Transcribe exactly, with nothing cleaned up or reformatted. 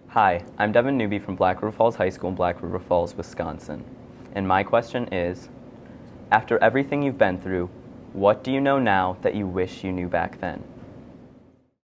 Hi, I'm Devin Newby from Black River Falls High School in Black River Falls, Wisconsin. And my question is, after everything you've been through, what do you know now that you wish you knew back then?